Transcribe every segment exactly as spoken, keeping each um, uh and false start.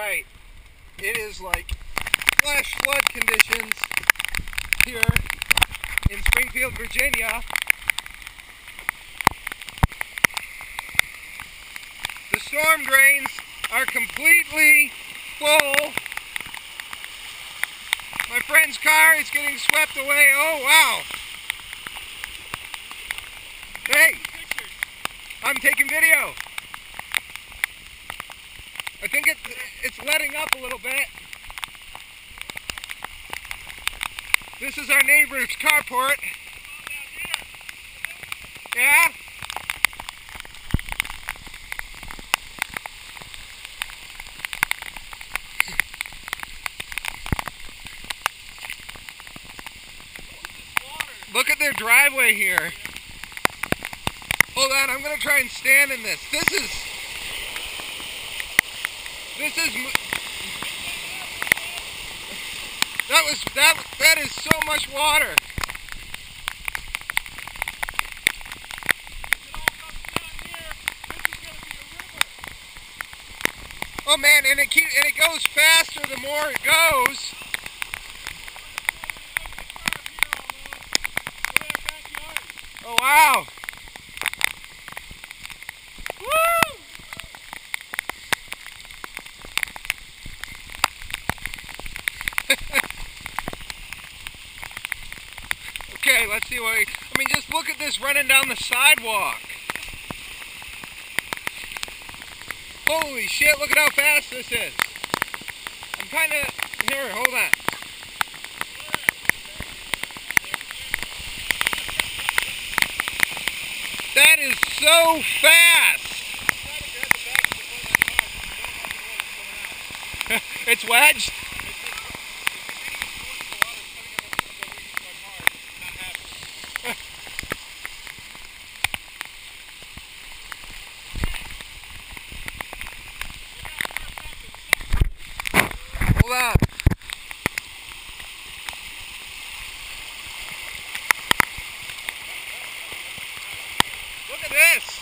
right. It is like flash flood conditions here in Springfield, Virginia. The storm drains are completely full. My friend's car is getting swept away. Oh, wow. Hey, I'm taking video. I think it, it's letting up a little bit. This is our neighbor's carport. Yeah? Look at their driveway here. Hold on, I'm gonna try and stand in this. This is, this is, that was, that, that is so much water. Oh man, and it keeps, and it goes faster the more it goes. Oh wow. Woo! Okay, let's see what we, I mean, just look at this running down the sidewalk. Holy shit, look at how fast this is. I'm kind of, here, hold on. That is so fast. It's wedged. Hold on. Look at this.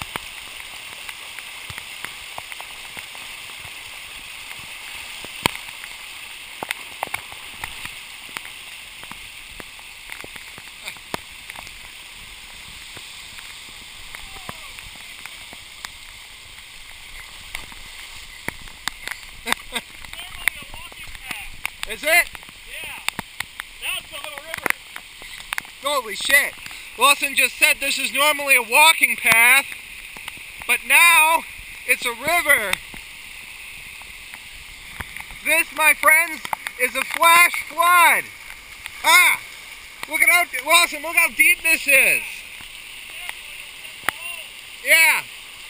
Is it? Yeah. That's the little river. Holy shit. Lawson just said this is normally a walking path, but now it's a river. This, my friends, is a flash flood. Ah! Look at how, Lawson, look how deep this is. Yeah.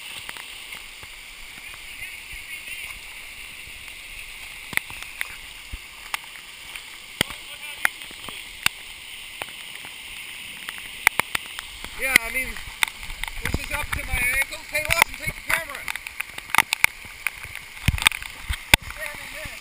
Yeah, I mean, this is up to my ankles. Hey, Lawson, take the camera. We'll stand in this.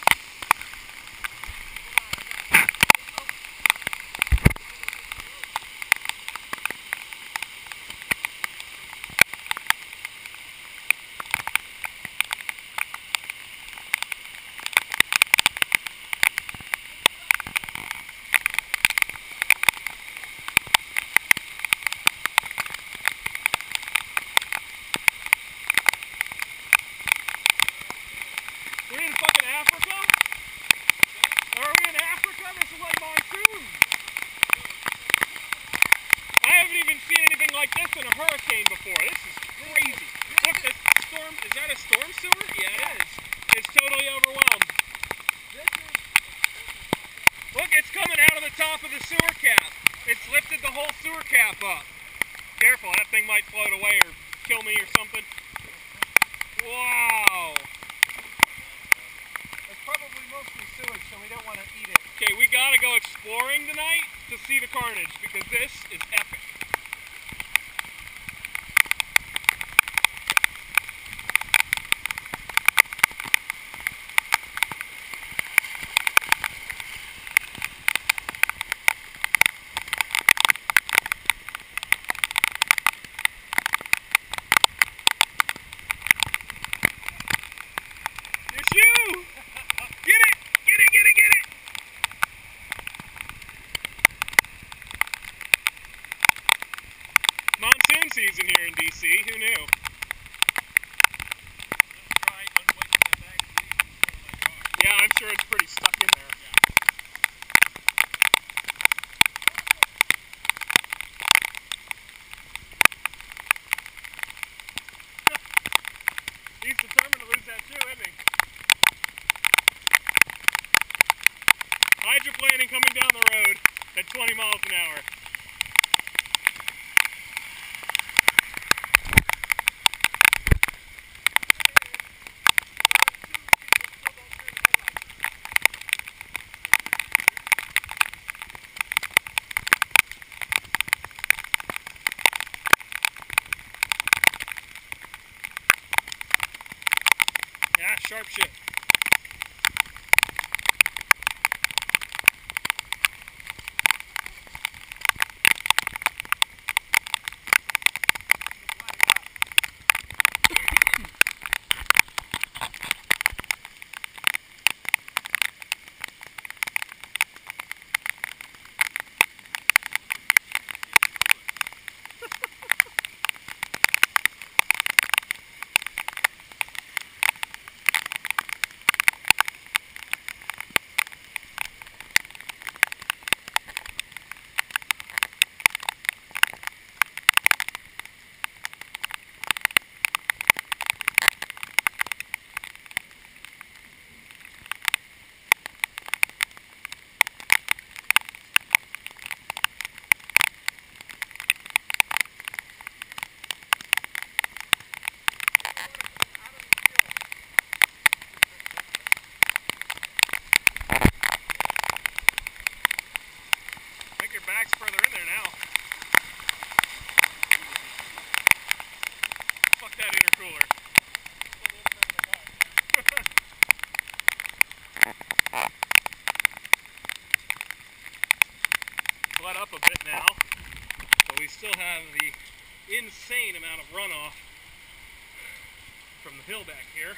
Are we in fucking Africa? Are we in Africa? This is like monsoon. I haven't even seen anything like this in a hurricane before. This is crazy. Look, this storm, is that a storm sewer? Yeah, it is. It's totally overwhelmed. Look, it's coming out of the top of the sewer cap. It's lifted the whole sewer cap up. Careful, that thing might float away or kill me or something. Wow. Probably mostly sewage, so we don't want to eat it. Okay, we gotta go exploring tonight to see the carnage, because this is epic. It's you! sure it's pretty stuck in there. He's determined to lose that too, isn't he? Hydroplaning coming down the road at twenty miles an hour. Yeah, sharp shit. Your bag's further in there now. Fuck that intercooler. Let up a bit now, but we still have the insane amount of runoff from the hill back here.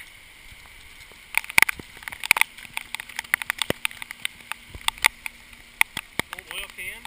Oil can.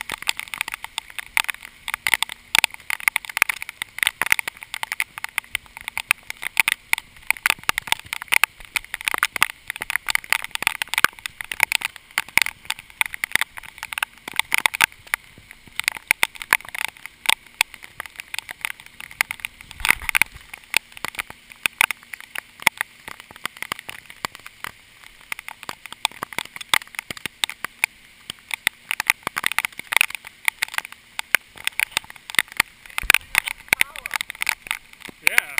Yeah.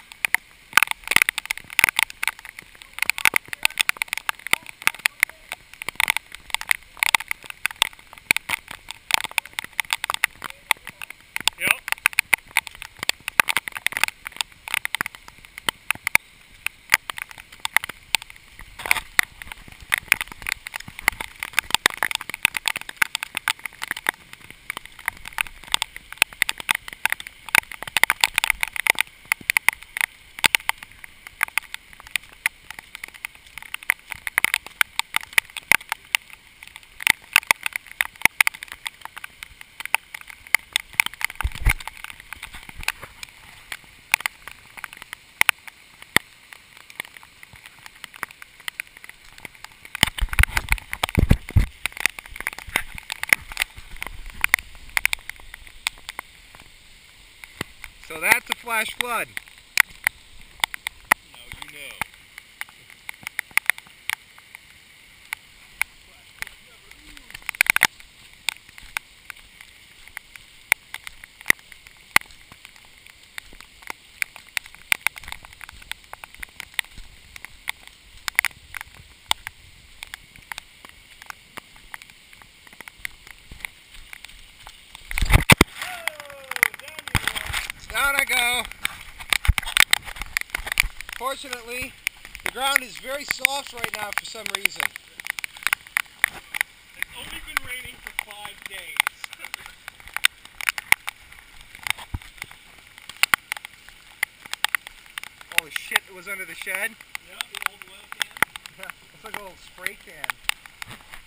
Yep. So that's a flash flood. Now you know. Down I go. Fortunately, the ground is very soft right now for some reason. It's only been raining for five days. Holy shit, it was under the shed. Yeah, the old oil can. Yeah, it's like a little spray can.